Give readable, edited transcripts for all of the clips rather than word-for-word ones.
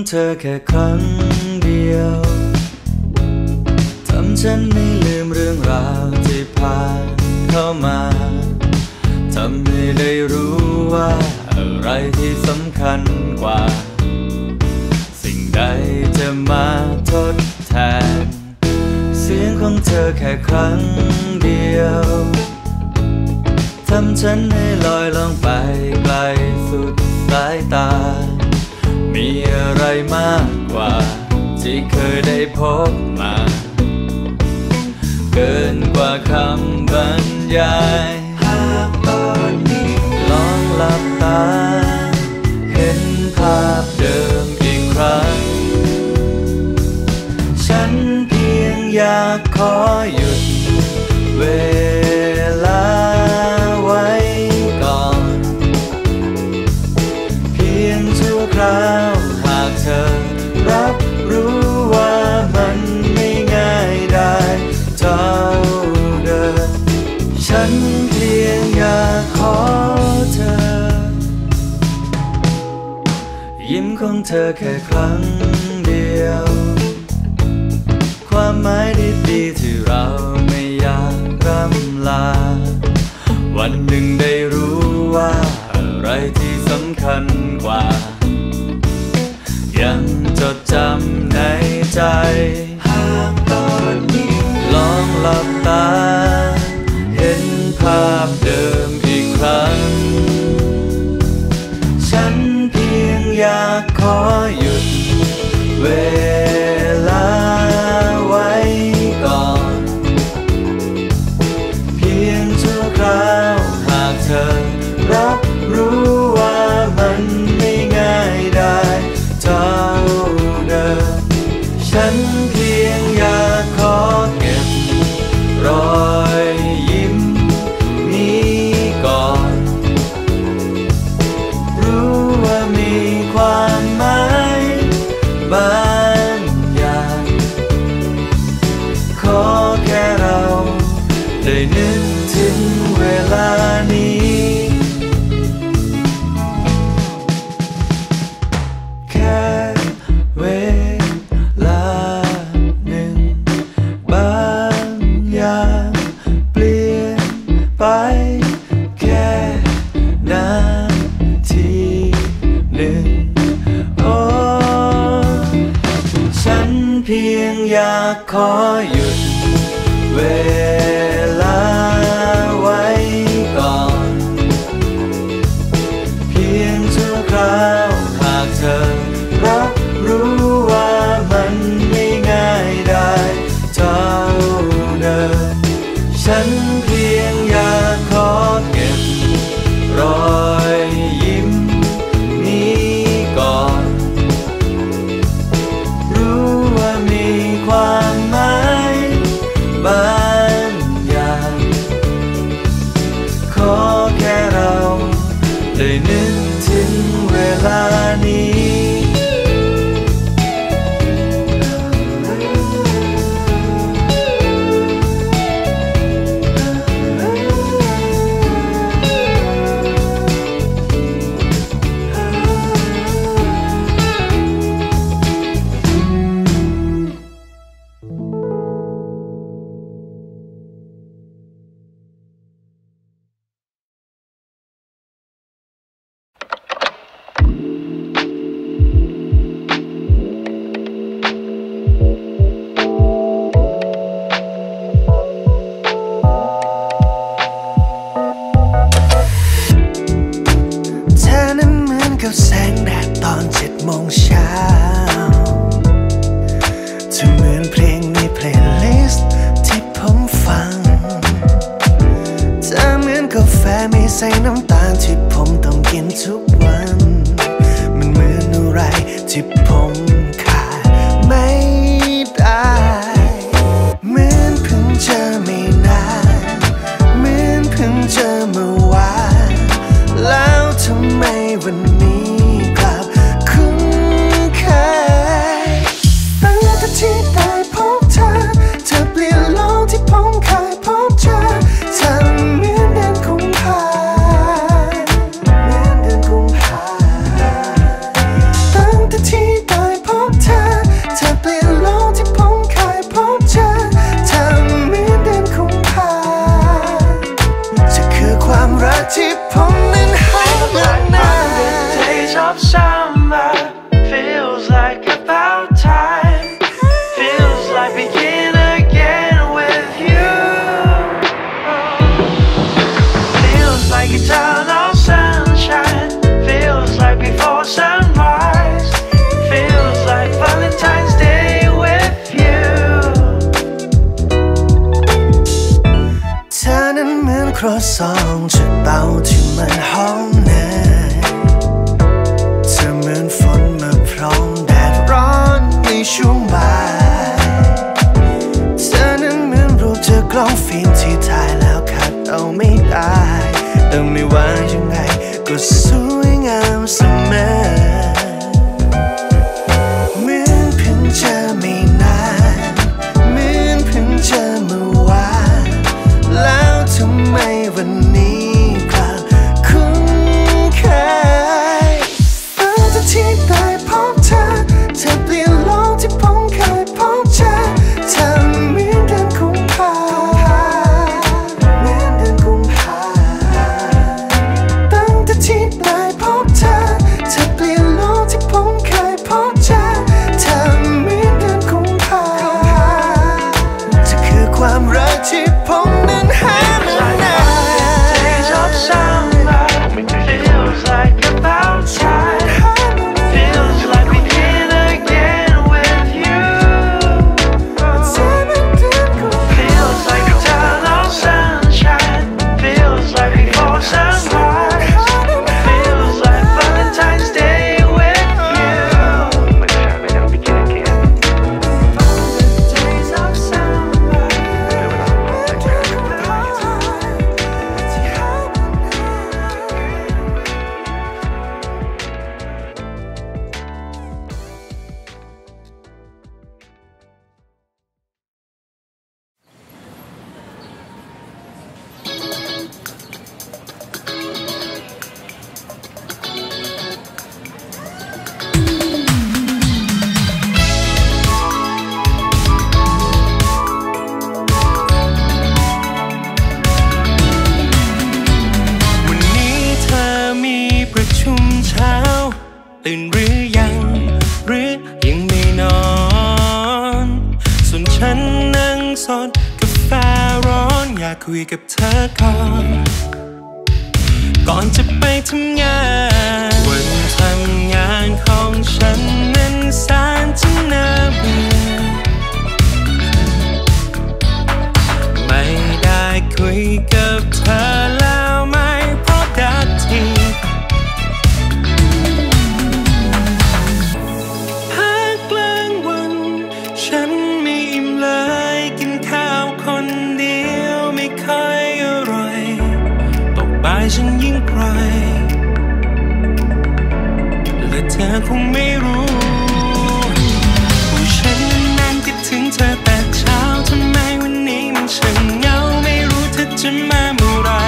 เธอแค่ครั้งเดียวทำฉันไม่ลืมเรื่องราวที่ผ่านเข้ามาทำให้ได้รู้ว่าอะไรที่สำคัญกว่าสิ่งใดจะมาทดแทนเสียงของเธอแค่ครั้งเดียวทำฉันให้ลอยล่องไปไกลสุดสายตามีอะไรมากกว่าที่เคยได้พบมาเกินกว่าคำบรรยายหากตอนนี้ลองหลับตาเห็นภาพเดิมอีกครั้งฉันเพียงอยากขอหยุดเวลาไว้ก่อนเพียงชั่วคราวหากเธอรับรู้ว่ามันไม่ง่ายได้เท่าเดิมฉันเพียงอยากขอเธอยิ้มของเธอแค่ครั้งเดียวความหมายดีๆที่เราไม่อยากร่ำลาวันหนึ่งได้รู้ว่าอะไรที่สำคัญกว่ายังจดจำในใจหากตอนนี้ลองหลับตาเห็นภาพเดิมอีกครั้งฉันเพียงอยากขอหยุดเวลาไว้ก่อนเพียงชั่วคราวหากเธอรับรู้ว่ามันไม่ง่ายได้เท่าเดิมฉันเพียงอยากขอเก็บรอยยิ้มนี้ก่อนรู้ว่ามีความหมายบางอย่างขอแค่เราได้นึกถึงเวลานี้แค่เวลาหนึ่งบางอย่างเปลี่ยนไปแค่นาทีหนึ่งโอ้ฉันเพียงอยากขอหยุดเวลาไว้ก่อนเพียงชั่วคราวหากเธอรับรู้ว่ามันไม่ง่ายได้เท่าเดิมฉันเพียงอยากขอเก็บรอยยิ้มนี้ก่อนรู้ว่ามีความหมายบางอย่างขอแค่เราได้นึกถึงเวลานี้แสงแดดตอน7 โมงเช้าเธอเหมือนเพลงในเพลย์ลิสต์ที่ผมฟังเธอเหมือนกาแฟไม่ใส่น้ำตาลที่ผมต้องกินทุกวันมันเหมือนอะไรที่ผมขาดไม่ได้เหมือนเพิ่งเจอไม่นานเหมือนเพิ่งเจอเมื่อวานแล้วทำไมวันนี้กลับคุ้นเคยตั้งแต่ที่ได้พบเธอเปลี่ยนโลกที่ผมเคยพบเจอทำเหมือนเดือนกุมภาตั้งแต่ที่ได้พที่ผมนั้นหามานาน Days of summer feels like about time. Feels like begin again with you. Feels like eternal sunshine. Feels like before sunrise. Feels like Valentine's Day with you. เธอนั้นเหมือนครัวซองจากเตาที่มันหอมนานเธอเหมือนฝนมาพร้อมแดดร้อนในช่วงบ่ายเธอนั้นเหมือนรูปจากกล้องฟิล์มที่ถ่ายแล้วขัดเอาไม่ได้แต่ไม่ว่ายังไงก็สวยงามเสมอเหมือนเพิ่งเจอไม่นานเหมือนเพิ่งเจอเมื่อวานแล้วทำไมวันนี้กลับคุ้นเคยตั้งแต่ที่ได้พบเธอเธอเปลี่ยนโลกที่ผมเคยพบเจอเธอเหมือนเดือนกุมภาเหมือนเดือนกุมภาตั้งแต่ที่ได้พบเธอเธอเปลี่ยนโลกที่ผมเคยพบเจอเธอเหมือนเดือนกุมภาเธอคือความรักที่ผมนั้นหามานาน Days of summer feels like about time. Feels like begin again with you. Feels like eternal sunshine. Feels like before sunrise. Feels like Valentine's Day with you. Days of summer. วันนี้เธอมีประชุมเช้าตื่นหรือยังหรือยังไม่นอนส่วนฉันนั่งสดกาแฟร้อนอยากคุยกับเธอก่อนจะไปทำงานวันทำงานของฉันนั้นแสนจะน่าเบื่อไม่ได้คุยกับเธอแล้วไม่พบกันทีพักกลางวันฉันไม่อิ่มเลยกินข้าวคนเดียวไม่ค่อยอร่อยตกบ่ายฉันยิ่งกร่อยและเธอคงไม่รู้ว่าฉันนั้นคิดถึงเธอแต่เช้าทำไมวันนี้มันช่างเหงาไม่รู้เธอจะมาเมื่อไร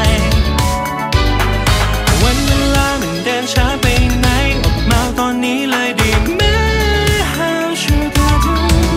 วันเวลามันเดินช้าไปไหนออกมาตอนนี้เลยดีไหม How should I do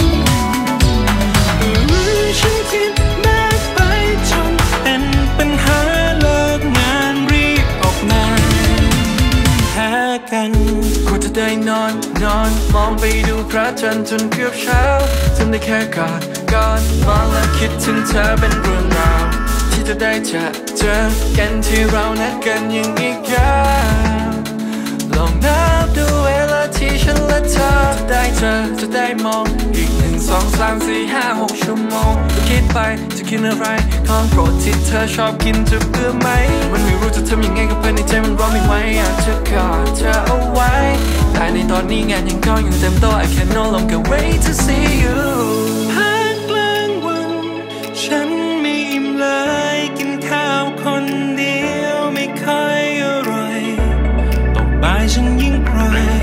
ฉันคิดมากไปจนเป็นปัญหาเลิกงานรีบออกมาหากันควรจะได้นอนมองไปดูพระจันทร์จนเกือบเช้าทำได้แค่กอดมองและคิดถึงเธอเป็นเรื่องราวที่จะได้เจอกันที่เรานัดกันอย่างอีกยาวลองนับดูเวลาที่ฉันและเธอจะได้เจอจะได้มองอีก1 2 3 4 5 6 ชั่วโมงคิดไปจะกินอะไรของโปรดที่เธอชอบกินจะเบื่อไหมมันไม่รู้จะทำยังไงกับภายในใจมันร้อนไม่ไหวอยากจะกอดเธอเอาไว้แต่ในตอนนี้งานยังก็ยังเต็มโต๊ะ I can no longer wait to see you พักกลางวันฉันไม่อิ่มเลยกินข้าวคนเดียวไม่ค่อยอร่อยตกบ่ายฉันยิ่งกร่อย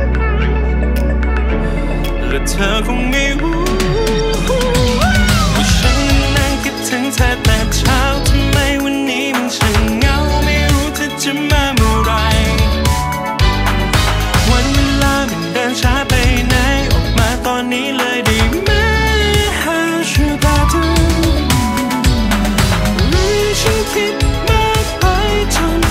และเธอคงไม่รู้ว่าฉันนั่งคิดถึงเธอแต่เช้าทำไมวันนี้มันช่างเหงาไม่รู้เธอจะมาเมื่อไรวันเวลามันเดินช้าไปไหนออกมาตอนนี้เลยดีไหม How should I do ฉันคิดมากไปจน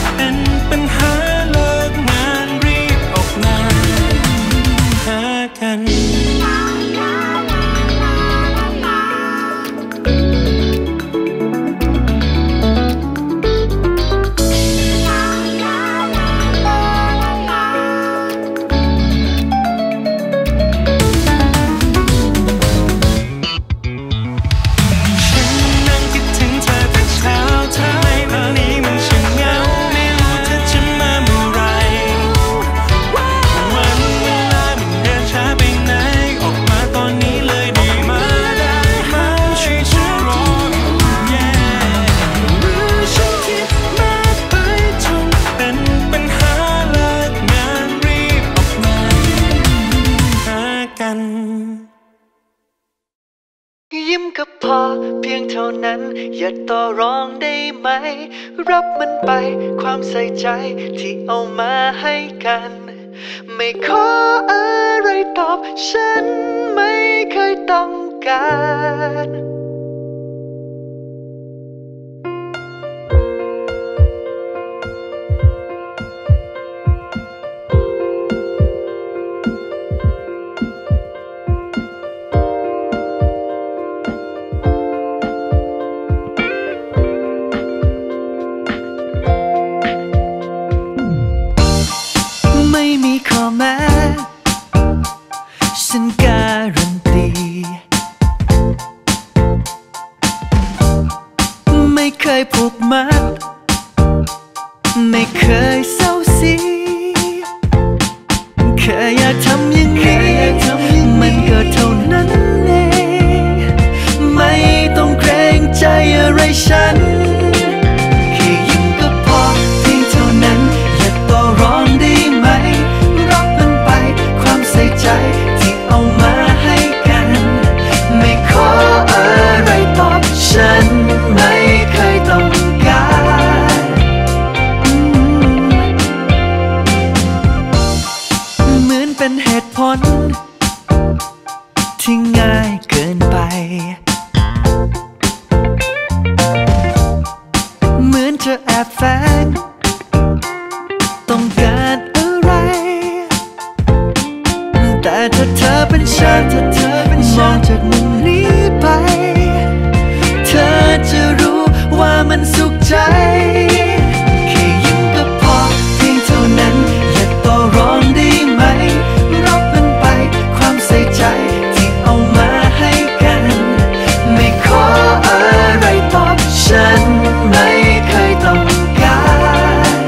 นั้นอย่าต่อรองได้ไหมรับมันไปความใส่ใจที่เอามาให้กันไม่ขออะไรตอบฉันไม่เคยต้องการไม่มีข้อแม้ฉันการันตีไม่เคยผูกมัดไม่เคยเศร้าสีแค่อยากทำอย่างนี้มันก็เท่านั้นเองไม่ต้องเกรงใจอะไรฉันแค่ยิ้มก็พอเพียงเท่านั้นอย่าต่อรองได้ไหมรับมันไปความใส่ใจที่เอามาให้กันไม่ขออะไรตอบฉันไม่เคยต้องการเหมือนเป็นเหตุผลที่ง่ายเกินไปเหมือนเธอแอบแฝงต้องการอะไรแต่ถ้าเธอเป็นฉันมองจากมุมนี้ไปเธอจะรู้ว่ามันสุขใจแค่ยิ้มก็พอเพียงเท่านั้นอย่าต่อรองได้ไหมรับมันไปความใส่ใจที่เอามาให้กันไม่ขออะไรตอบฉันไม่เคยต้องการ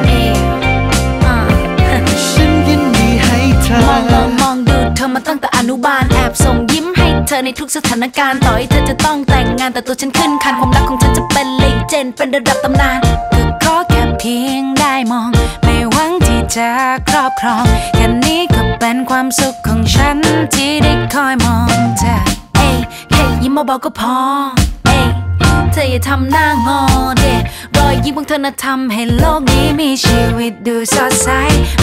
ฉันยินดีให้เธอมองดูเธอมาตั้งแต่อนุบาลแอบส่งยิ้มให้เธอในทุกสถานการณ์ต่อให้เธอจะต้องแต่งงานแต่ตัวฉันขึ้นคันความรักของฉันจะเป็นเลเจนด์เป็นระดับตำนานก็ขอแค่เพียงได้มองไม่หวังที่จะครอบครองแค่นี้ก็เป็นความสุขของฉันที่ได้คอยมองเธอแค่ยิ้มเบาๆก็พอเธออย่าทำหน้างอเดรอยยิ้มของเธอน่ะทำให้โลกนี้มีชีวิตดูสดใส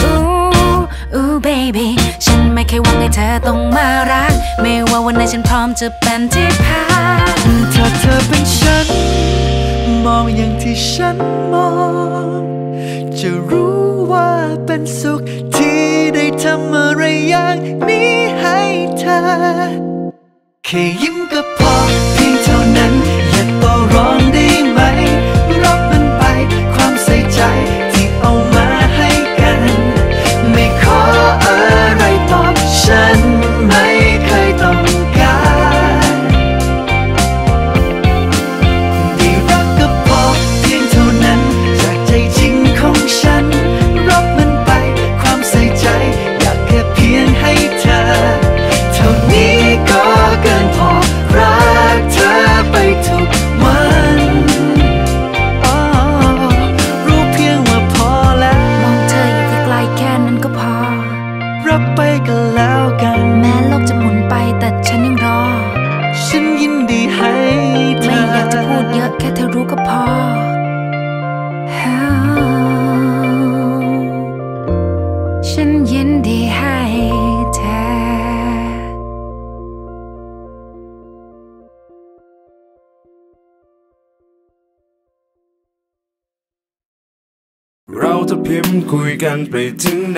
baby ฉันไม่เคยหวังให้เธอต้องมารักไม่ว่าวันไหนฉันพร้อมจะเป็นที่พักถ้าเธอเป็นฉันมองอย่างที่ฉันมองจะรู้ว่าเป็นสุขที่ได้ทำอะไรอย่างนี้ให้เธอแค่ยิ้มก็พอเพียงเท่านั้นอย่าต่อรองได้ไหมรับมันไปความใส่ใจที่เอามาให้กันไม่ขออะไรตอบฉันไม่เคยต้องการได้รักก็พอเพียงเท่านั้นจากใจจริงของฉันรับมันไปความใส่ใจอยากแค่เพียงให้เธอเท่านี้ก็เกินพอรักเธอไปทุกวันรู้เพียงว่าพอแล้วมองเธออยู่ใกล้ๆแค่นั้นก็พอรับไปก็แล้วกันแม้โลกจะหมุนไปแต่ฉันยังรอฉันยินดีให้เธอไม่อยากจะพูดเยอะแค่เธอรู้ก็พอฉันยินดีให้เธอเราจะพิมพ์คุยกันไปถึงไหน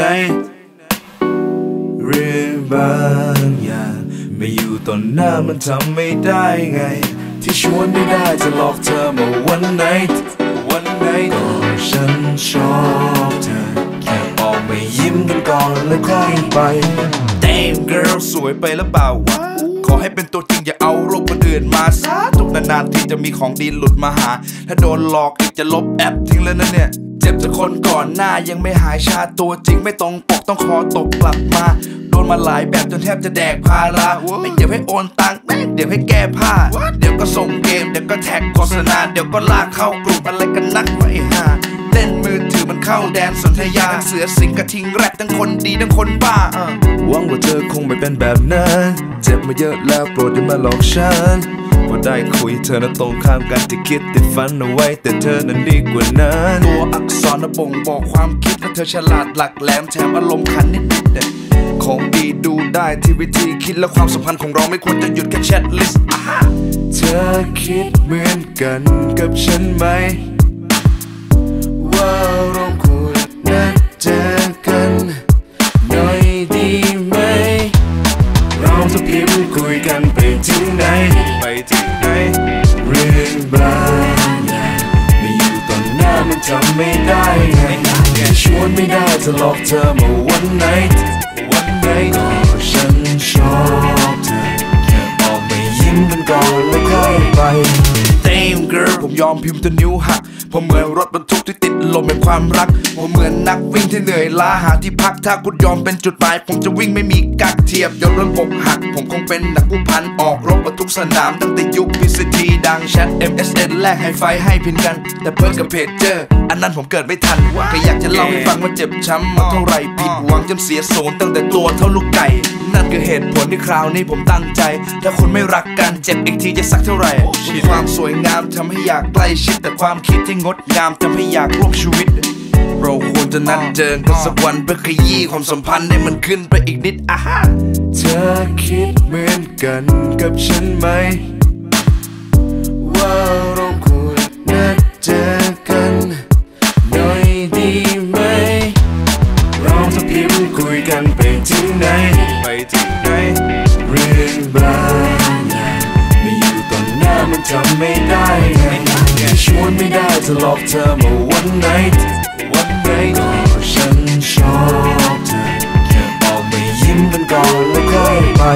เรื่องบางอย่างไม่อยู่ต่อหน้ามันทำไม่ได้ไงที่ชวนไม่ได้จะหลอกเธอมาวันไหนก็ฉันชอบเธอแค่ออกไปยิ้มกันก่อนแล้วค่อยไป Damn girl สวยไปแล้วเปล่าวะขอให้เป็นตัวจริงอย่าเอารูปคนอื่นมาซะทุกนานๆที่จะมีของดีหลุดมาหาถ้าโดนหลอกอีกจะลบแอปทิ้งแล้วนะเนี่ยเจ็บจากคนก่อนหน้ายังไม่หายชาตัวจริงไม่ตรงปกต้องขอตกกลับมาโดนมาหลายแบบจนแทบจะแดกภาระไม่เดี๋ยวให้โอนตังค์เดี๋ยวให้แก้ผ้าเดี๋ยวก็ส่งเกมเดี๋ยวก็แท็กโฆษณาเดี๋ยวก็ลากเข้ากลุ่มอะไรกันนักไว้ห่าเล่นมือถือมันเข้าแดนสนธยาเสือสิงกระทิงแรปทั้งคนดีทั้งคนบ้าหวังว่าเธอคงไม่เป็นแบบนั้นเจ็บมาเยอะแล้วโปรดอย่ามาหลอกฉันว่าได้คุยเธอนั้นตรงข้ามกันที่คิดติดฝันเอาไว้แต่เธอนั้นดีกว่านั้นตัวอักษรน่ะบ่งบอกความคิดและเธอฉลาดหลักแหลมแถมอารมณ์ขันนิดๆของดีดูได้ที่วิธีคิดและความสัมพันธ์ของเราไม่ควรจะหยุดแค่แชทลิสต์เธอคิดเหมือนกันกับฉันไหมว่าเราควรนัดเจอกันหน่อยดีไหมเราจะพิมพ์คุยกันไปถึงไหนเรื่องบางอย่างไม่อยู่ตอนหน้ามันทำไม่ได้ไงชวนไม่ได้จะหลอกเธอมาวันไหนก็ฉันชอบเธอแค่ออกไปยิ้มกันก่อนแล้วค่อยไป Damn girl ผมยอมพิมพ์จนนิ้วหักผมเหมือนรถบรรทุกที่ติดลมเป็นความรักผมเหมือนนักวิ่งที่เหนื่อยล้าหาที่พักถ้าคุณยอมเป็นจุดหมายผมจะวิ่งไม่มีกักเทียบยนต์ระบบหักผมคงเป็นนักผู้พันออกรบทุกสนามตั้งแต่ยุค PCT ดังแชท MSN แลกไฮไฟให้พินกันแต่เพิ่งกับเพจเจออันนั้นผมเกิดไม่ทันก็อยากจะเล่าให้ฟังว่าเจ็บช้ำมาเท่าไรผิดหวังจนเสียศูนย์ตั้งแต่ตัวเท่าลูกไก่นั่นคือเหตุผลที่คราวนี้ผมตั้งใจถ้าคนไม่รักกันเจ็บอีกทีจะสักเท่าไหร่ความสวยงามทำให้อยากใกล้ชิดแต่ความคิดที่งดงามทำให้อยากร่วมชีวิตเราควรจะนัดเจอกันสักวันเพื่อขยี้ความสัมพันธ์ให้มันขึ้นไปอีกนิดเธอคิดเหมือนกันกับฉันไหมว่าเราควรนัดเจอกันหน่อยดีไหมเราจะพิมพ์คุยกันไปถึงไหนเรื่องบางอย่างไม่อยู่ตอนหน้ามันทำไม่ได้ไงชวนไม่ได้จะหลอกเธอมาวันไหนก็ฉันชอบเธอแค่ออกไปยิ้มกันก่อนแล้วค่อยไป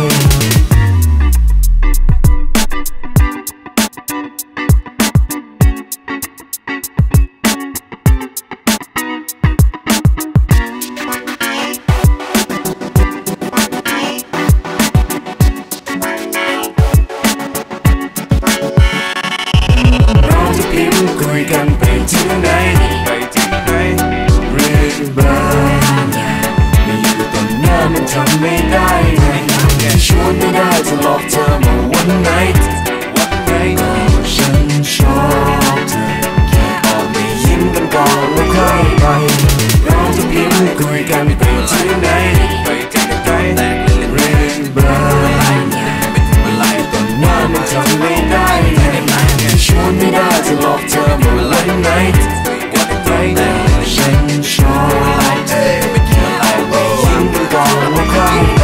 เราจะพิมพ์คุยกันไปถึงไหนเรื่องบางอย่างไม่อยู่ตอนหน้ามันทำไม่ได้ไงชวนไม่ได้จะหลอกเธอมาวันไหนก็ฉันชอบเธอแค่ออกไปยิ้มกันก่อนแล้วค่อยไปเราจะพิมพ์คุยกันไปถึงไหนเรื่องบางอย่างไม่อยู่ตอนหน้ามันทำไม่ได้ไงชวนไม่ได้จะหลอกเธอมาวันไหนแต่ฉันชอบเธอแค่ออกไปยิ้มกันก่อนแล้วค่อยไป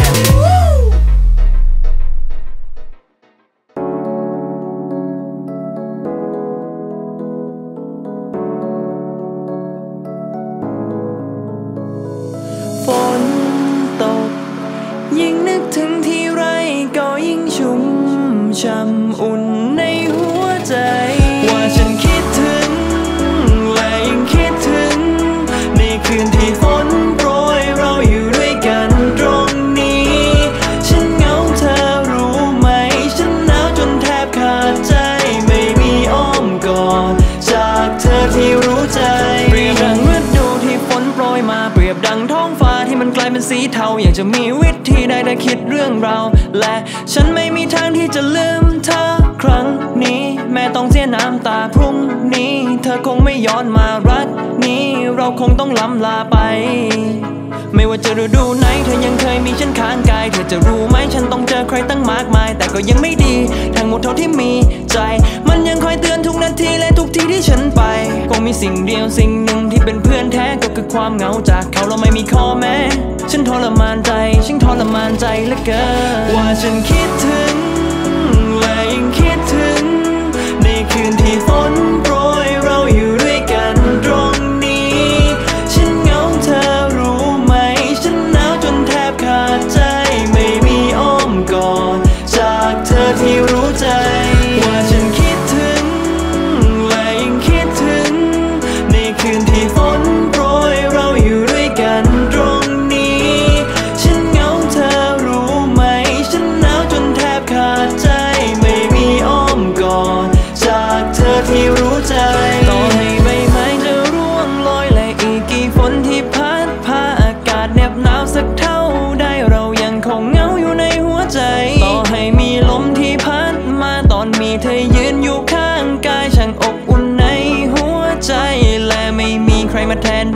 ฝนตกยิ่งนึกถึงทีไรก็ยิ่งชุ่มช่ำอุ่นในหัวใจว่าฉันคิดถึงและยิ่งคิดถึงในคืนที่ฝนโปรยเราอยู่ด้วยกันตรงนี้ฉันเหงาเธอรู้ไหมฉันหนาวจนแทบขาดใจไม่มีอ้อมกอดจากเธอที่รู้ใจเปรียบดังฤดูที่ฝนโปรยมาเปรียบดังท้องฟ้าที่มันกลายเป็นสีเทาอยากจะมีวิธีใดได้คิดเรื่องเราและฉันไม่มีทางที่จะลืมเธอครั้งนี้แม้ต้องเสียน้ำตาพรุ่งนี้เธอคงไม่ย้อนมารักนี้เราคงต้องล้ำลาไปไม่ว่าจะฤดูไหนเธอยังเคยมีฉันข้างกายเธอจะรู้ไหมฉันต้องเจอใครตั้งมากมายแต่ก็ยังไม่ดีทั้งหมดเท่าที่มีใจมันยังคอยเตือนทุกนาทีและทุกทีที่ฉันไปคงมีสิ่งเดียวสิ่งหนึ่งที่เป็นเพื่อนแท้ก็คือความเหงาจากเขาเราไม่มีข้อแม้ฉันทรมานใจเหลือเกินว่าฉันคิดถึงและยิ่งคิดถึงในคืนที่ฝนโปรยเราอยู่ด้วยกันตรงนี้ฉันเหงาเธอรู้ไหมฉันหนาวจนแทบขาดใจไม่มีอ้อมกอดจากเธอที่รู้ใจว่าฉันคิดถึงและยิ่งคิดถึงในคืนที่ฝนโปรยเราอยู่ด้วยกันตรงนี้ฉันเหงาเธอรู้ไหมฉันหนาวจนแทบขาดใจไม่มีอ้อมกอดจากเธอที่รู้ใจ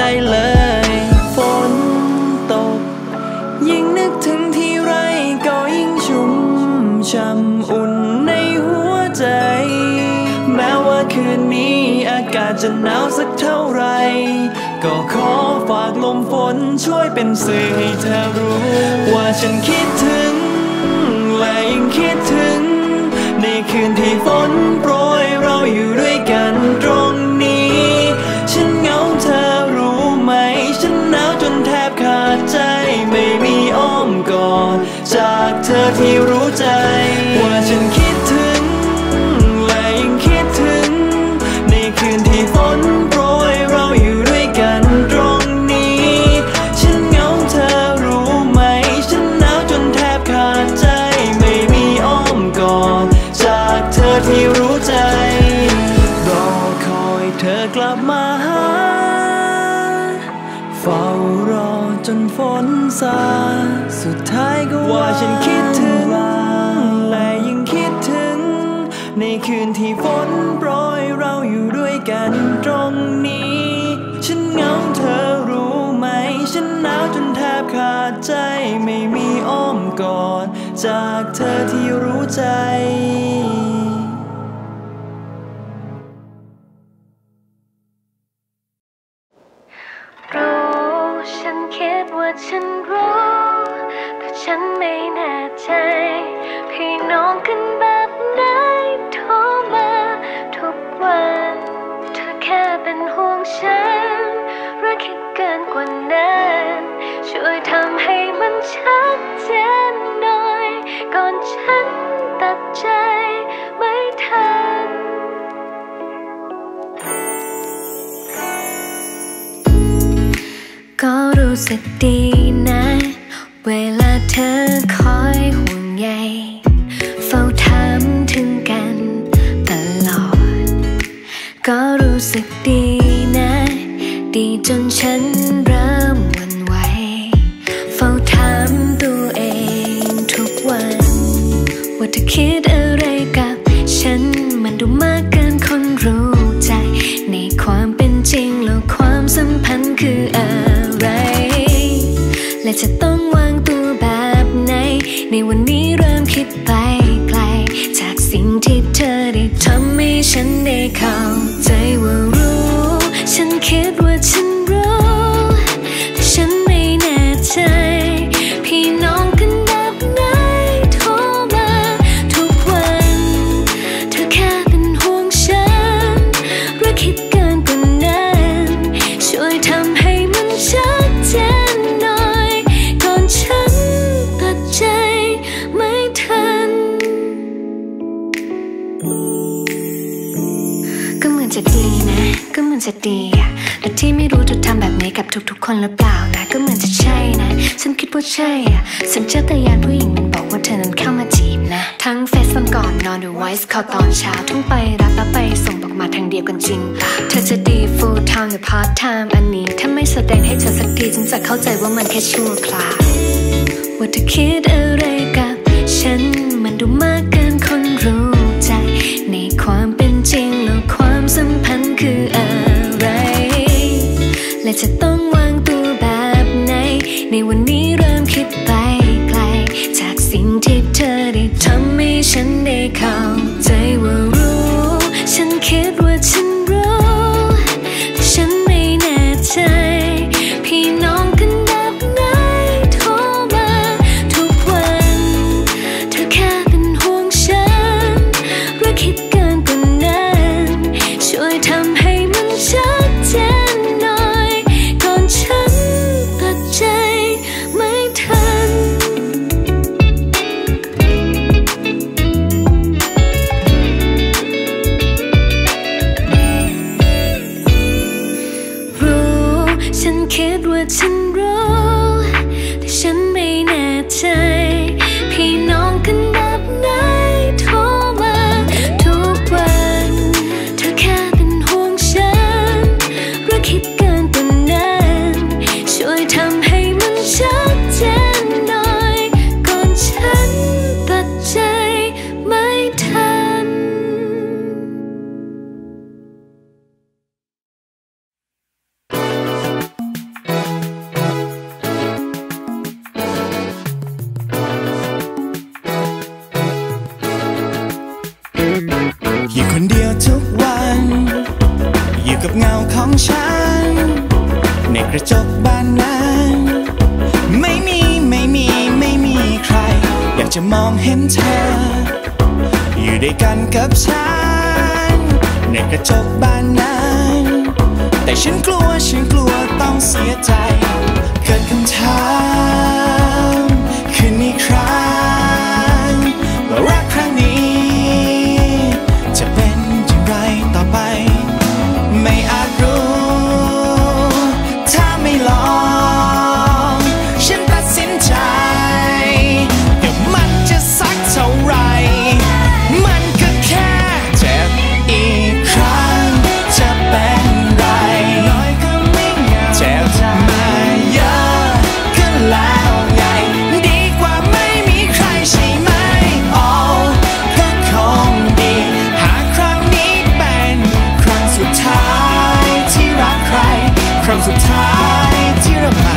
เลยฝนตกยิ่งนึกถึงที่ไรก็ยิ่งชุ่มช่ำอุ่นในหัวใจแม้ว่าคืนนี้อากาศจะหนาวสักเท่าไรก็ขอฝากลมฝนช่วยเป็นสื่อให้เธอรู้ว่าฉันคิดถึงและยิ่งคิดถึงในคืนที่ฝนโปรยเราอยู่ด้วยกันตรงนี้ฉันเหงาเธอรู้ไหมฉันหนาวจนแทบขาดใจไม่มีอ้อมกอดจากเธอที่รู้ใจว่าฉันคิดถึงและยิ่งคิดถึงในคืนที่ฝนโปรยเราอยู่ด้วยกันตรงนี้ฉันเหงาเธอรู้ไหมฉันหนาวจนแทบขาดใจไม่มีอ้อมกอดจากเธอที่รู้ใจรอคอยเธอกลับมาหาเฝ้ารอจนฝนซาสุดท้ายก็ว่าฉันคิดถึงและยิ่งคิดถึงในคืนที่ฝนโปรยเราอยู่ด้วยกันตรงนี้ฉันเหงาเธอรู้ไหมฉันหนาวจนแทบขาดใจไม่มีอ้อมกอดจากเธอที่รู้ใจฉันคิดว่าฉันรู้แต่ฉันไม่แน่ใจพี่น้องกันแบบไหนโทรมาทุกวันเธอแค่เป็นห่วงฉันหรือคิดเกินกว่านั้นช่วยทำให้มันชัดเจนหน่อยก่อนฉันตัดใจไม่ทันก็รู้สึกดีนะเวลาเธอคอยห่วงใยเฝ้าถามถึงกันตลอดก็รู้สึกดีนะดีจนฉันเริ่มหวั่นไหวเฝ้าถามตัวเองทุกวันว่าเธอคิดอะไรกับฉันมันดูมากเกินคนรู้ใจในความเป็นจริงแล้วความสัมพันธ์คืออะไรและจะต้องวางตัวแบบไหนในวันนี้เริ่มคิดไปไกลจากสิ่งที่เธอได้ทำให้ฉันได้เข้าใจว่ารู้ฉันคิดว่าฉันรู้แต่ฉันไม่แน่ใจพี่น้องกันแบบไหนโทรมาทุกวันเธอแค่เป็นห่วงฉันหรือคิดเกินกว่านั้นช่วยทำให้มันชัดเจนหน่อยก่อนฉันตัดใจไม่ทันก็เหมือนจะดีนะก็เหมือนจะดีอะแต่ที่ไม่รู้จะทำแบบนี้กับทุกๆคนหรือเปล่านะก็เหมือนจะใช่นะฉันคิดว่าใช่อะสัญชาตญาณผู้หญิงมันบอกว่าเธอนั้นเข้ามาจีบนะทั้งเฟซวันก่อนนอนดู voice call ตอนเช้าทั้งไปรับแล้วไปส่งบอกมาทางเดียวกันจริงเธอจะดี full time หรือ part time อันนี้ถ้าไม่แสดงให้เธอสักทีฉันจะเข้าใจว่ามันแค่ชั่วคราวว่าเธอคิดอะไรกับฉันมันดูมากเกินคนรู้ใจในความเป็นจริงแล้วความสัมพันธ์คืออะไรและจะต้องวางตัวแบบไหนในวันนี้เริ่มคิดไปไกลจากสิ่งที่เธอได้ทำให้ฉันได้เข้าใจว่ารู้ฉันคิดว่าฉันรู้แต่ฉันไม่แน่ใจพี่น้องกันแบบไหนโทรมาทุกวันเธอแค่เป็นห่วงฉันหรือคิดเกินกว่านั้นช่วยทำให้มันชัดเจนหน่อยก่อนฉันตัดใจไม่ทันฉันคิดว่าฉันรู้แต่ฉันไม่แน่ใจพี่น้องกันแบบไหนโทรมาทุกวันเธอแค่เป็นห่วงฉันหรือคิดเกินกว่านั้นช่วยทำให้มันชัดเจนหน่อยก่อนฉันตัดใจไม่ทันเอยู่คนเดียวทุกวันอยู่กับเงาของฉันในกระจกบานนั้นไม่มีใครอยากจะมองเห็นเธออยู่ด้วยกันกับฉันในกระจกบานนั้นแต่ฉันกลัวต้องเสียใจเกิดคำถามขึ้นอีกครั้งว่ารักครั้งนี้จะเป็นอย่างไรต่อไปไม่อาจรู้ถ้าไม่ลองฉันตัดสินใจกับมันจะสักเท่าไรมันก็แค่เจ็บอีกครั้งจะเป็นไรน้อยก็ไม่เหงาเจ็บมาเยอะก็แล้วไงดีกว่าไม่มีใครใช่ไหมอ๋อก็คงดีหากครั้งนี้เป็นครั้งสุดท้ายที่รักใครครั้งสุดท้ายที่เราไม่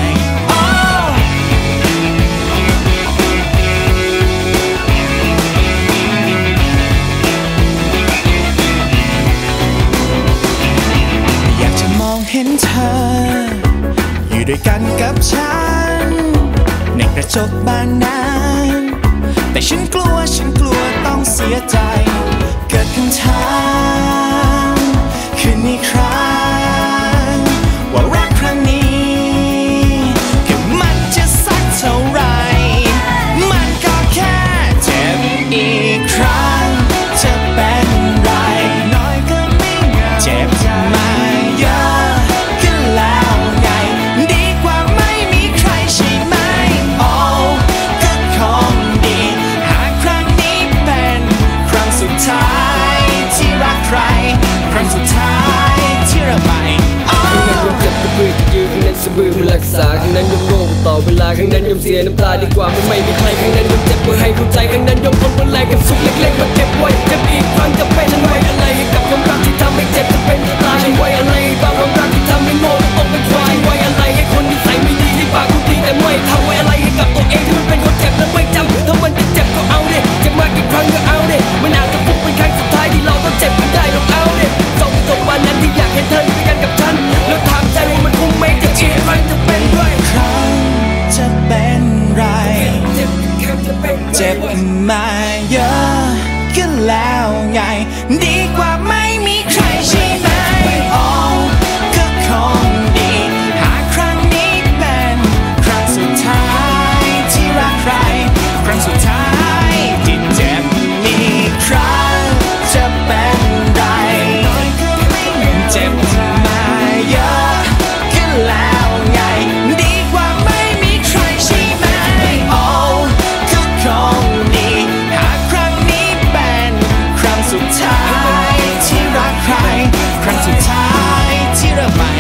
เห็นเธออยู่ด้วยกันกับฉันในกระจกบานนั้นแต่ฉันกลัวต้องเสียใจเกิดคำถามขึ้นอีกครั้งว่ารักครั้งนี้กับมันจะสักเท่าไรมันก็แค่เจ็บอีกครั้งจะเป็นไรน้อยก็ไม่เหงาเจ็บมาเยอะแล้วไงดีกว่าไม่มีใครใช่ไหมโอ้ก็คงดีหากครั้งนี้เป็นครั้งสุดท้ายที่รักใครครั้งสุดท้ายที่เราไปข้างนั้นยอมเจ็บกระบือจะยืนข้างนั้นสะบือมารักษาข้างนั้นยอมโง่ต่อเวลาข้างนั้นยอมเสียน้ำตาดีกว่ามันไม่มีใครข้างนั้นยอมเจ็บเพื่อให้เข้าใจข้างนั้นยอมทนบนแรงกับสุขเล็กๆมาเก็บไว้เจ็บอีกครั้งจะเป็นไว้อะไรกับความรักที่ทำให้เจ็บจะเป็นจะตายไว้อะไรบ้างความรักที่ทำให้โง่ต้องเป็นควายไว้อะไรให้คนที่ใส่ไม่ดีที่ปากกูดีแต่ไม่ทำไว้อะไรให้กับตัวเองที่มันเป็นคนเจ็บและไม่จำถ้ามันจะเจ็บก็เอาเด็เจ็บมากี่ครั้งก็เอาเด็มันอาจจะฟุกเป็นครั้งสุดท้ายที่เราต้องเจ็บกันได้ลองเอาเด็ส่งจบวันนั้นที่อยากเห็นเธอด้วยกันกับฉันแล้วถามใจว่ามันคงไม่จะอีกครั้งจะเป็นไรครั้งจะเป็นไรเจ็บมาเยอะก็แล้วไงดีกว่าไม่มีใครใช่ไหมโอ้ก็คงดีหากครั้งนี้เป็นครั้งสุดท้ายที่รักใครครั้งสุดท้ายที่เจ็บอีกครั้งจะเป็นไรเจ็บมาเยอะก็แล้วไงดีกว่าไม่มีใครใช่ไหมโอ้ก็คงดีหากครั้งนี้เป็นครั้งสุดท้ายที่รักใครครั้งสุดท้ายที่เราไม่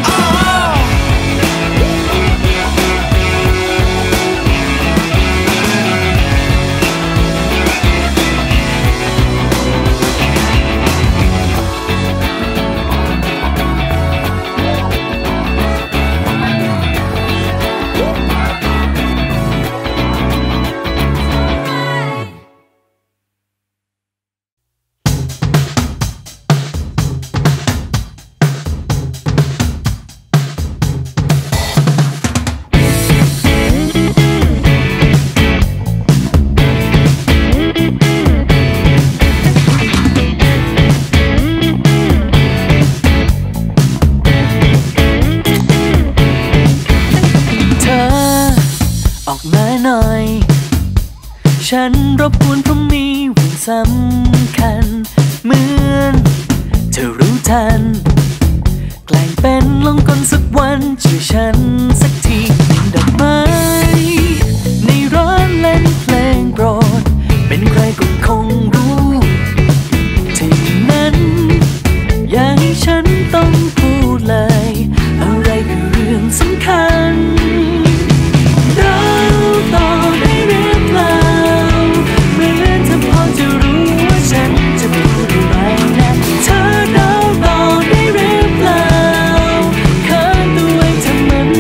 ฉันรบกวนเพราะมีเรื่องสำคัญเหมือนเธอรู้ทันแกล้งเป็นลงกลสักวันช่วยฉันสักทีดอกไม้ในร้านเล่นเพลงโปรดเป็นใครก็คงรู้ที่นั้นอย่าให้ฉันต้องพูดเลยอะไรคือเรื่องสำคัญเราต่อได้หรือเปล่าเหมือนเธอพอจะรู้ว่าฉันจะพูดอะไรนะเธอเราต่อได้หรือเปล่าเขินตัวเองทำมัน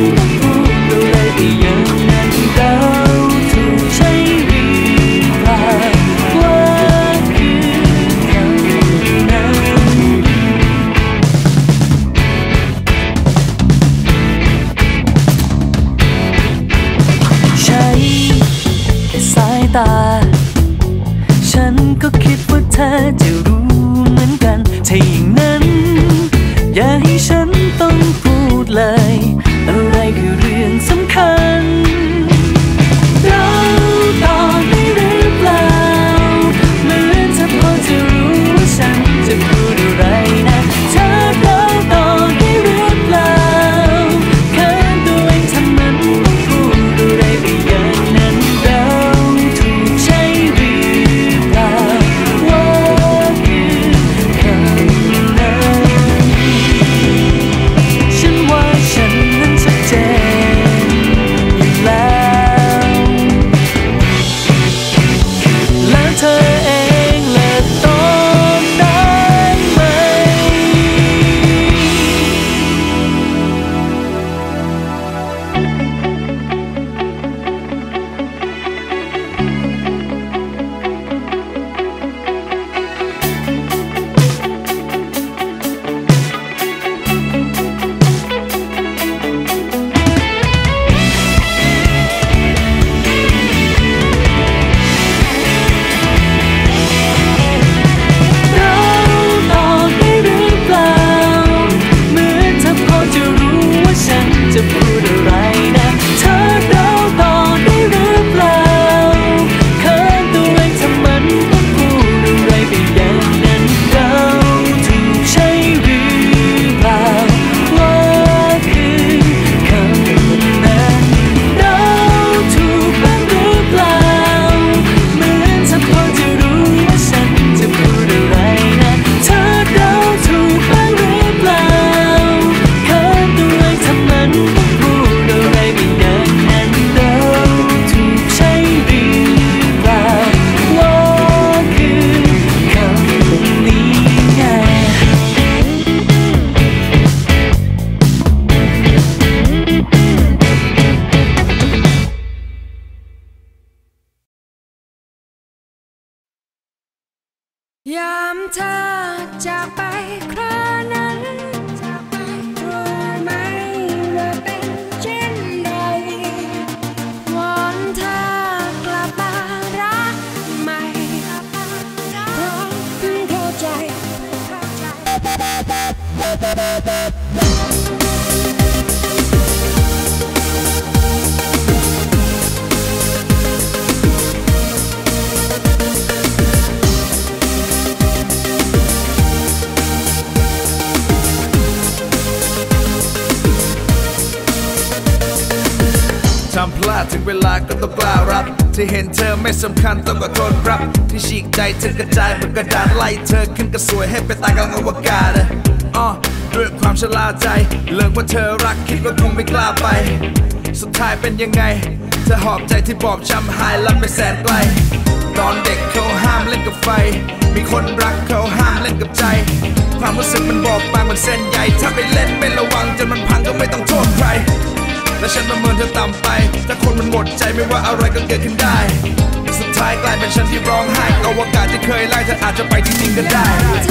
ำพลาดถึงเวลาก็ต้องกล้ารับที่เห็นเธอไม่สำคัญต้องขอโทษครับที่ฉีกใจเธอกระจายบนกระดาษไล่เธอขึ้นกระสวยให้ไปตายกลางอวกาศด้วยความชราใจเลิกว่าเธอรักคิดว่าคงไม่กล้าไปสุดท้ายเป็นยังไงเธอหอบใจที่บอบช้ำหายลับไปแสนไกลตอนเด็กเขาห้ามเล่นกับไฟมีคนรักเขาห้ามเล่นกับใจความรู้สึกมันบอบบางมันเส้นใหญ่ถ้าไปเล่นไม่ระวังจนมันพังก็ไม่ต้องโทษใครและฉันประเมินเธอต่ำไปถ้าคนมันหมดใจไม่ว่าอะไรก็เกิดขึ้นได้สุดท้ายกลายเป็นฉันที่ร้องไห้อวกาศที่เคยไล่เธออาจจะไปจริงๆก็ได้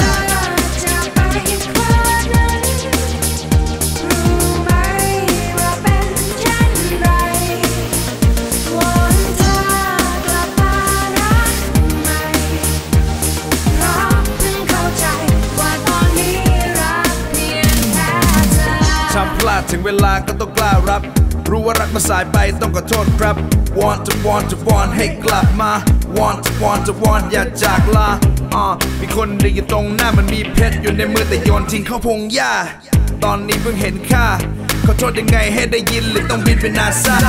ถึงเวลาก็ต้องกล้ารับรู้ว่ารักมาสายไปต้องขอโทษครับ want ให้กลับมา want อย่าจากลามีคนดีอยู่ตรงหน้ามันมีเพชรอยู่ในมือแต่โยนทิ้งเข้าพงหญ้าตอนนี้เพิ่งเห็นค่าขอโทษยังไงให้ได้ยินหรือต้องบินไปนาซา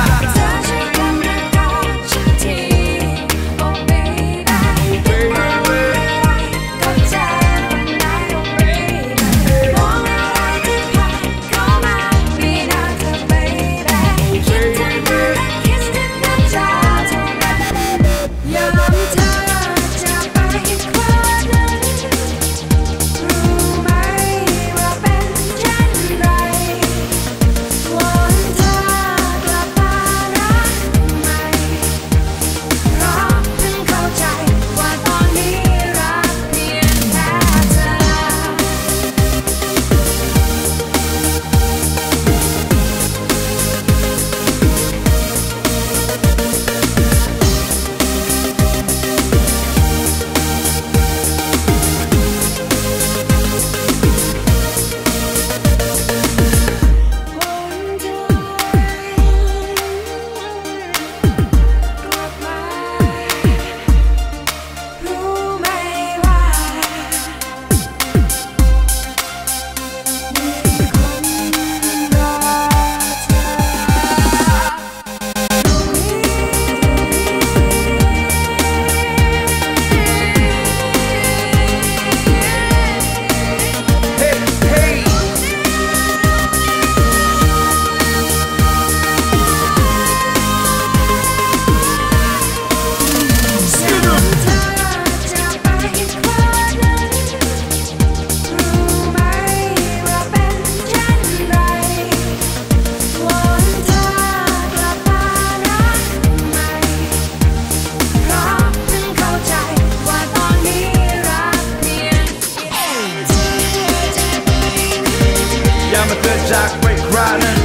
จากไปครานั้น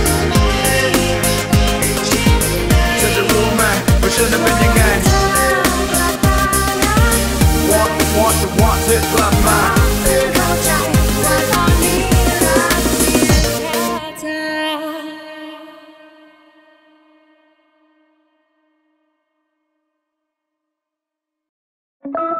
เธอจะรู้ไหมว่าฉันนั้นเป็นยังไง want เธอกลับมาเข้าใจว่าตอนนี้รักแค่เธอ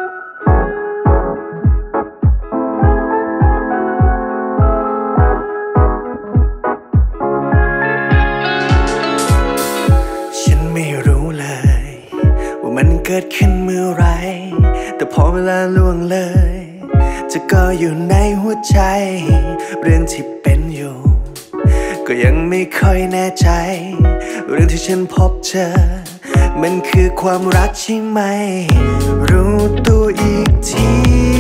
มันเกิดขึ้นเมื่อไรแต่พอเวลาล่วงเลยจะก็อยู่ในหัวใจเรื่องที่เป็นอยู่ก็ยังไม่ค่อยแน่ใจเรื่องที่ฉันพบเจอมันคือความรักใช่ไหมรู้ตัวอีกที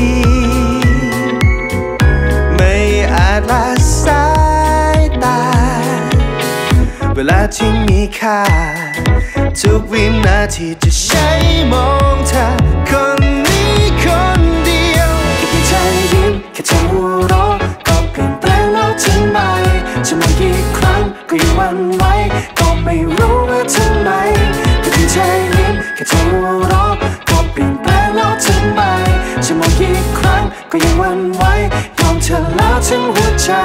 ไม่อาจละสายตาเวลาที่มีค่าทุกวินาทีจะใช้มองเธอคนนี้คนเดียวแค่เธอยิ้มแค่เธอหัวเราะก็เปลี่ยนแปลงแล้วทำไมจะมองกี่ครั้งก็ยังหวั่นไหวก็ไม่รู้ว่าทำไมแค่เธอยิ้มแค่เธอหัวเราะก็เปลี่ยนแปลงแล้วทำไมจะมองกี่ครั้งก็ยังหวั่นไหวยอมเธอแล้วทั้งหัวใจ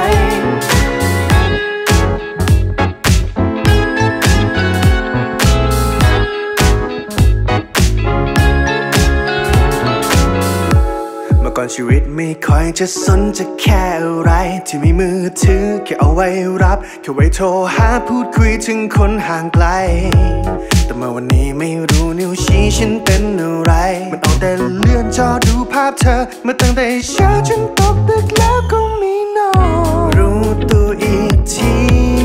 ก่อนอนชีวิตไม่ค่อยจะสนจะแค่อะไรที่มีมือถือแค่เอาไว้รับแค่ไว้โทรหาพูดคุยถึงคนห่างไกลแต่เมื่อวันนี้ไม่รู้นิ้วชี้ฉันเป็นอะไรมันเอาแต่เลื่อนจอดูภาพเธอเมื่อตั้งแต่เช้าจนตกดึกแล้วก็มีนอนรู้ตัวอีกที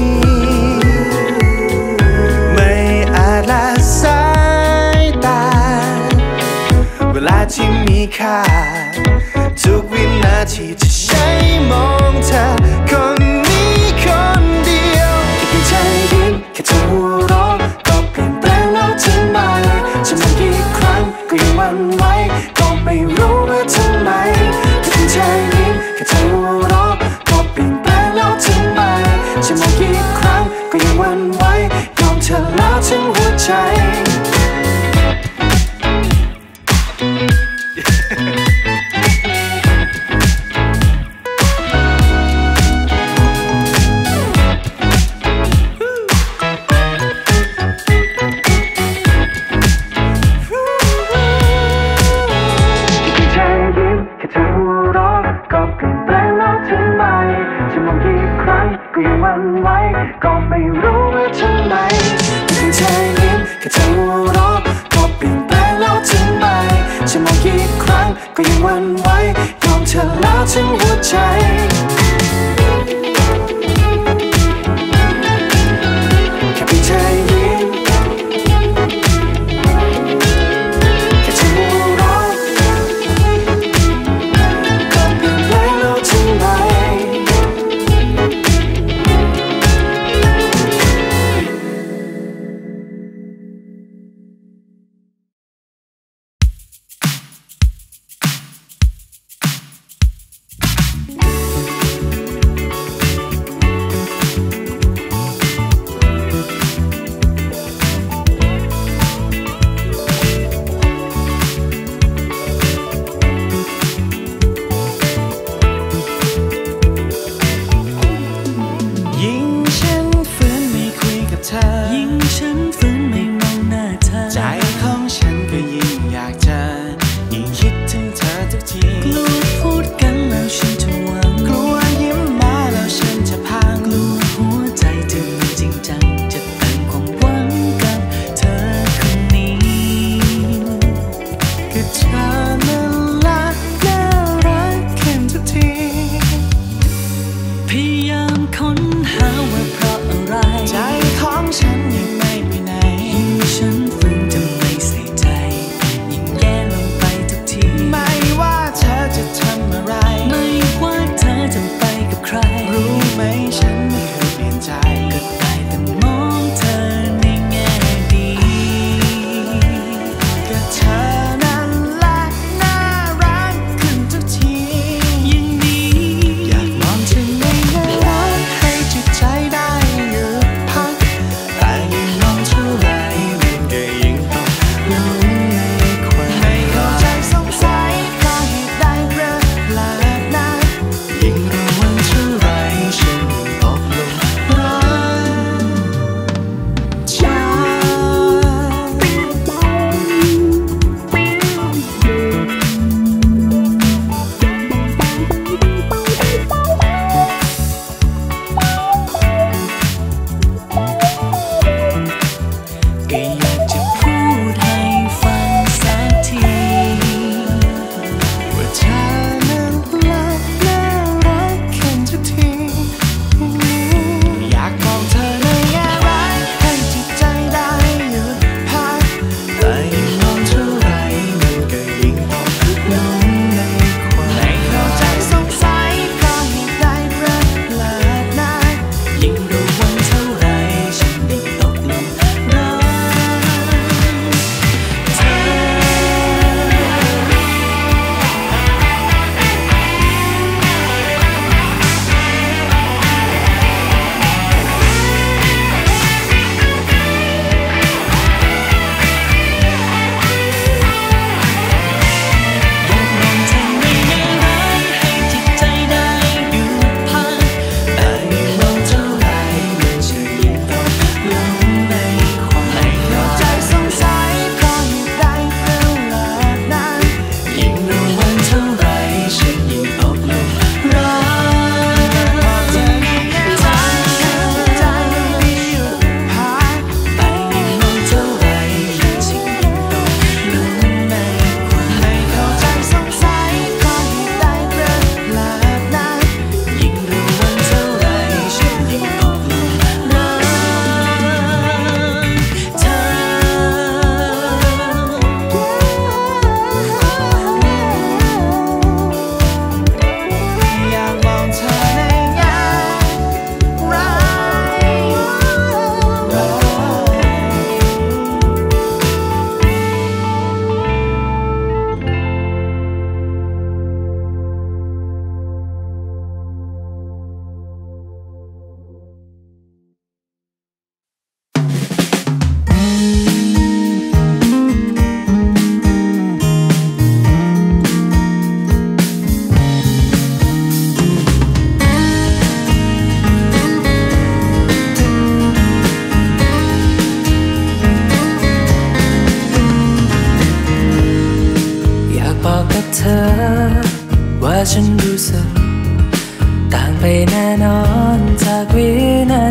ไม่อาจละสายตาเวลาที่มีค่าทุกวินาทีจะใช้มองเธอคนนี้คนเดียวแค่ใจยิ้มแค่เธอหัวเราะก็เปลี่ยนแปลงแล้วทำไมจะมองกี่ครั้งก็ยังหวั่นไหวก็ไม่รู้ว่าทำไมแค่ใจยิ้มแค่เธอหัวเราะก็เปลี่ยนแปลงแล้วทำไมจะมองกี่ครั้งก็ยังหวั่นไหวยอมเธอแล้วทั้งหัวใจก็ยังหวั่นไหวก็ไม่รู้ว่าทำไมแค่เธอยิ้มแค่เธอหัวเราะก็เปลี่ยนแปลงแล้วทำไมจะมองกี่ครั้งก็ยังหวั่นไหวยอมเธอแล้วทั้งหัวใจแค่เพียงเธอยิ้มแค่เธอหัวเราะก็เปลี่ยนแปลงแล้วทำไม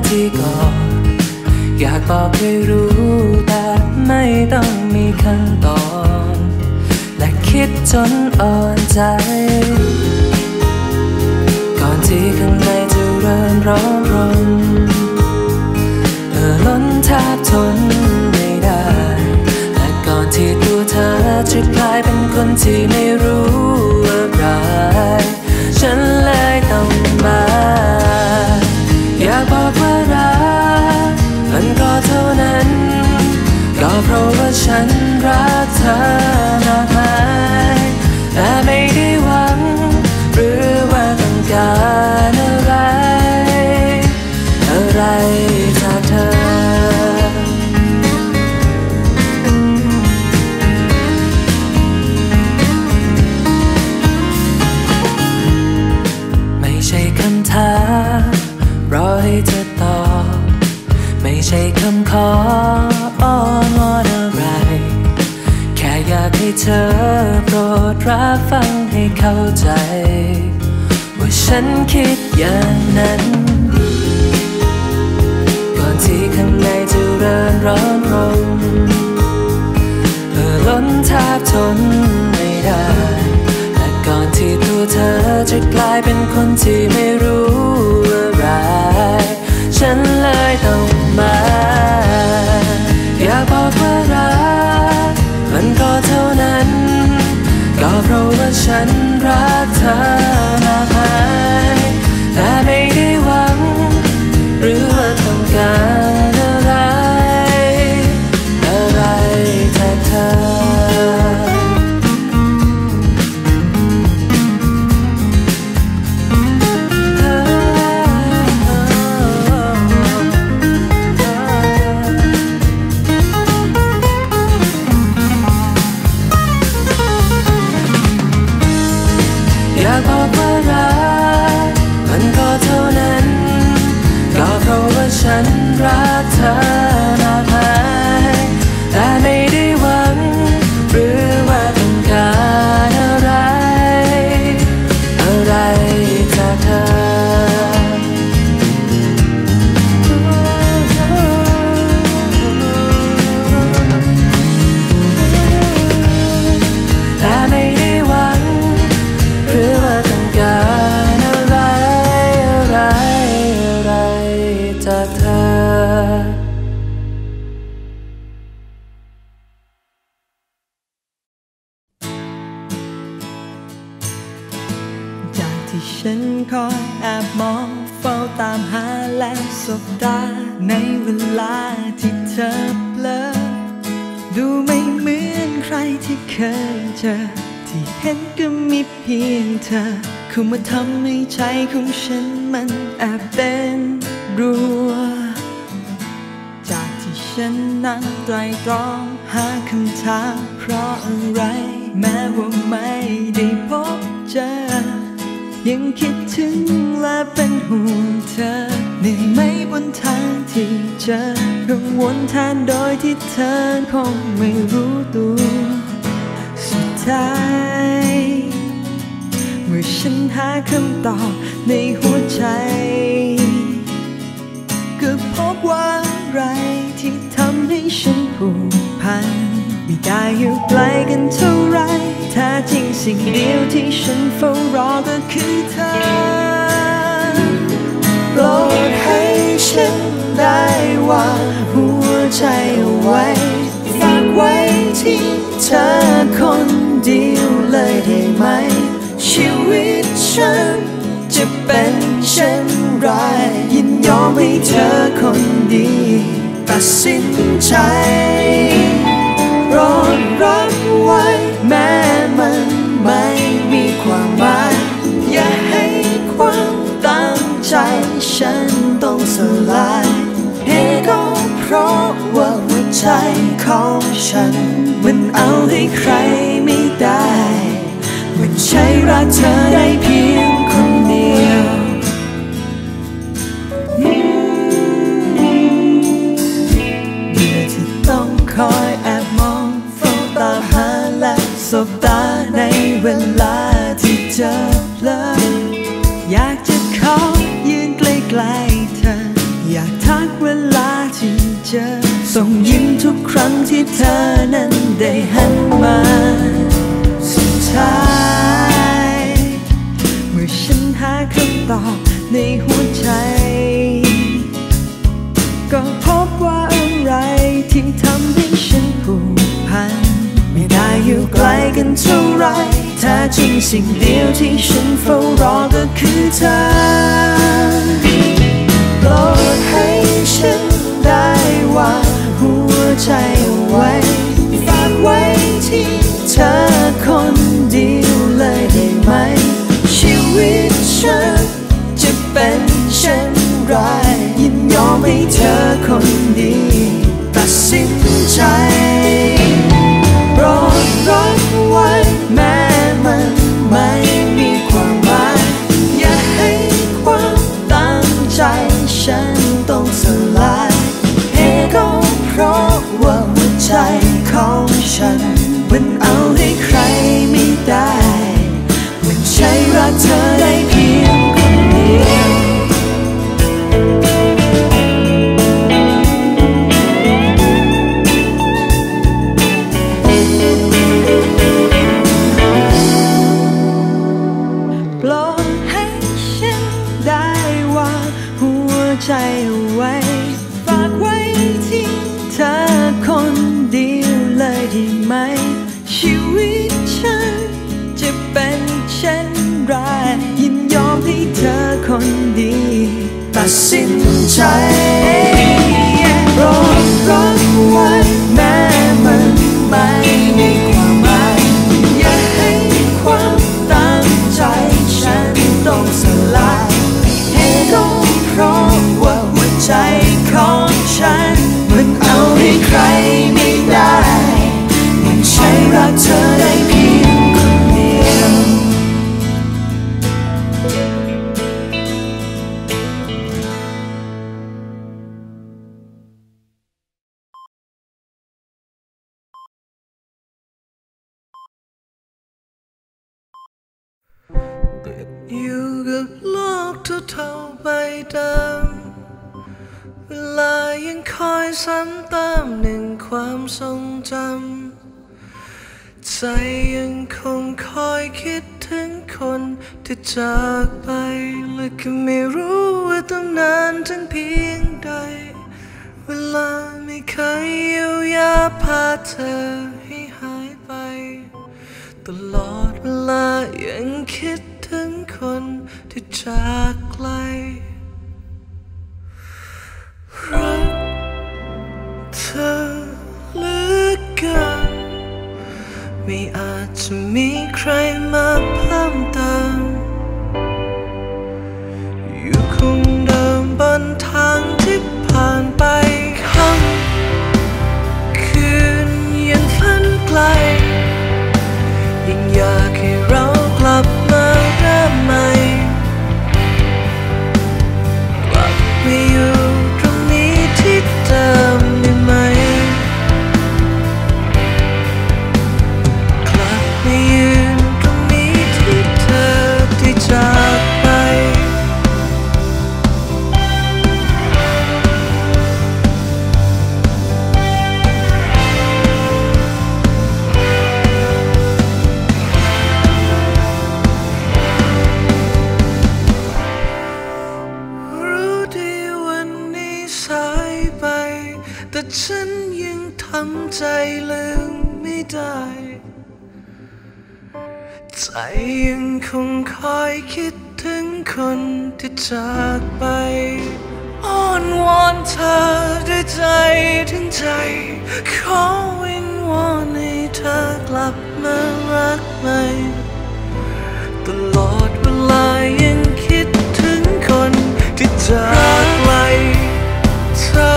ที่ก่อนอยากบอกให้รู้แต่ไม่ต้องมีขั้นตอนและคิดจนอ่อนใจก่อนที่ข้างในจะเริ่มร้อนรนล้นแทบทนไม่ได้และก่อนที่ตัวเธอจะกลายเป็นคนที่ไม่รู้อะไรฉันเลยต้องมาอยากบอกว่ารักมันก็เท่านั้นก็เพราะว่าฉันรักเธอมากมายแต่ไม่ได้หวังหรือว่าต้องการอะไรจากเธอไม่ใช่คำถามรอให้เธอตอบไม่ใช่คำขออ้อนวอนอะไรแค่อยากให้เธอโปรดรับฟังให้เข้าใจว่าฉันคิดอย่างนั้นก่อนที่ข้างในจะเริ่มร้อนรนล้นแทบทนไม่ได้และก่อนที่ตัวเธอจะกลายเป็นคนที่ไม่รู้อะไรฉันเลยต้องมาอยากบอกว่ารักมันก็เท่านั้นก็เพราะว่าฉันรักเธอมากมายแต่ไม่ได้หวังหรือว่าต้องการอะไรจากเธออยากบอกว่ารักมันก็เท่านั้นก็เพราะว่าฉันรักเธอมากมายแต่ไม่ได้หวังหรือว่าต้องการอะไรจากเธอแต่ไม่ได้หวังหรือว่าต้องการอะไรจากเธอจากที่ฉันคอยแอบมองเฝ้าตามหาและสบตาในเวลาที่เธอเผลอดูไม่เหมือนใครที่เคยเจอที่เห็นก็มีเพียงเธอเข้ามาทำให้ใจของฉันมันแอบเต้นรัวจากที่ฉันนั่งไตร่ตรองหาคำถามเพราะอะไรแม้ว่าไม่ได้พบเจอยังคิดถึงและเป็นห่วงเธอเหนื่อยไหมบนทางที่เจอกังวลแทนโดยที่เธอคงไม่รู้ตัวสุดท้ายเมื่อฉันหาคำตอบในหัวใจก็พบว่าอะไรที่ทำให้ฉันผูกพันไม่ได้อยู่ไกลกันเท่าไรแท้จริงสิ่งเดียวที่ฉันเฝ้ารอก็คือเธอโปรดให้ฉันได้วางหัวใจเอาไว้ฝากไว้ที่เธอคนเดียวเลยได้ไหมชีวิตฉันจะเป็นเช่นไรยินยอมให้เธอคนดีตัดสินใจรอรับไว้แม้มันไม่มีความหมายอย่าให้ความตั้งใจฉันต้องสลายเหตุก็เพราะว่าหัวใจของฉันมันเอาให้ใครไม่ได้มันใช่รักเธอได้เพียงคนเดียวเมื่อที่ต้องคอยแอบมองเฝ้าตามหาและสบตาในเวลาที่เจอเพลออยากจะขอยืนใกล้ๆเธออยากสิ่งเดียวที่ฉันเฝ้ารอก็คือเธอโปรดให้ฉันได้วางหัวใจไว้ฝากไว้ที่เธอคนเดียวเลยได้ไหมชีวิตฉันจะเป็นเช่นไรยินยอมให้เธอคนดีตัดสินใจโปรดรับไว้แม้มันไม่มีความหมายอย่าให้ความตั้งใจฉันต้องสลายเหตุก็เพราะว่าหัวใจของฉันมันเอาให้ใครไม่ได้มันใช่รักเธอได้เพียงคนเดียวปล่อยให้ฉันได้วางหัวใจไว้ฝากไว้ที่เธอคนเดียวเลยได้ไหมชีวิตฉันจะเป็นเช่นไรยินยอมให้เธอคนดีตัดสินใจโปรดรับไว้แม้มันไม่มีความหมายอย่าให้ความตั้งใจฉันต้องสลายเหตุก็เพราะว่าหัวใจของฉันมันเอาให้ใครไม่ได้มันใช่รักเธอได้เพียงคนเดียวอยู่กับโลกเท่าๆไปตามเวลายังคอยซ้ำเติมหนึ่งความทรงจำใจยังคงคอยคิดถึงคนที่จากไปและก็ไม่รู้ว่าต้องนานถึงเพียงใดเวลาไม่เคยเยียวยาพาเธอให้หายไปตลอดเวลายังคิดถึงคนที่จากไกลรักเธอเหลือเกินไม่อาจจะมีใครมาเพิ่มเติมอยู่คงเดิมบนทางที่ผ่านไปค่ำคืนยังฝันไกลยิ่งอยากให้เรากลับมาเริ่มใหม่กลับไปอยู่ตรงนี้ที่เดิมได้ไหมกลับไปยืนตรงนี้ที่เธอที่จากไปแต่ฉันยังทำใจลืมไม่ได้ใจยังคงคอยคิดถึงคนที่จากไปอ้อนวอนเธอด้วยใจถึงใจขอวิงวอนให้เธอกลับมารักใหม่ตลอดเวลายังคิดถึงคนที่จากไกลเธอ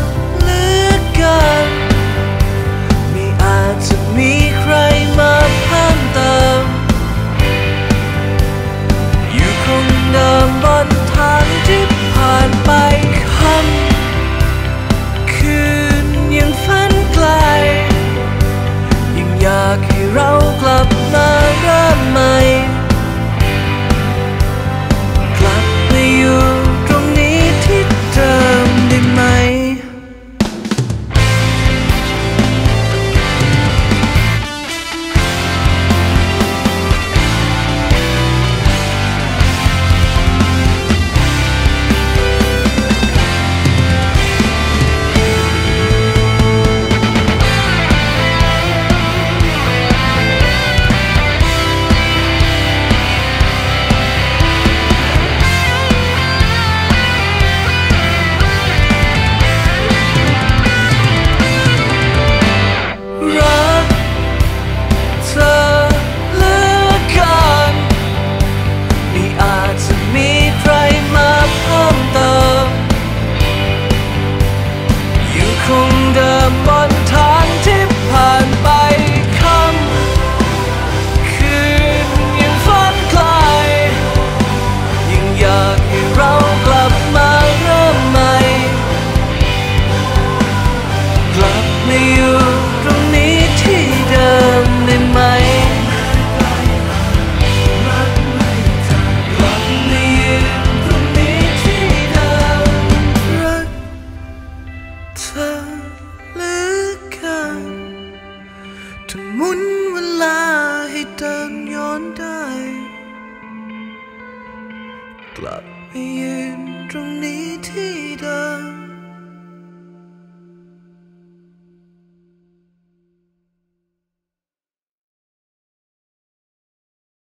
ไม่อาจจะมีใครมาเพิ่มเติมอยู่คงเดิมบนทางที่ผ่านไปค่ำคืนยังฝันไกลยังอยากให้เรากลับมาเริ่มใหม่กลับไปอยู่ตรงนี้ที่มุน